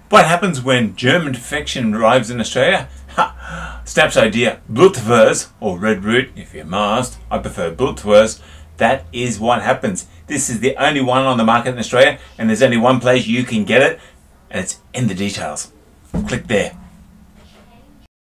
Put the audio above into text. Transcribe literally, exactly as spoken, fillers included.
What happens when germ infection arrives in Australia? Ha! Schnapps idea, Blutwurst, or red root if you're masked. I prefer Blutwurst. That is what happens. This is the only one on the market in Australia, and there's only one place you can get it, and it's in the details. Click there.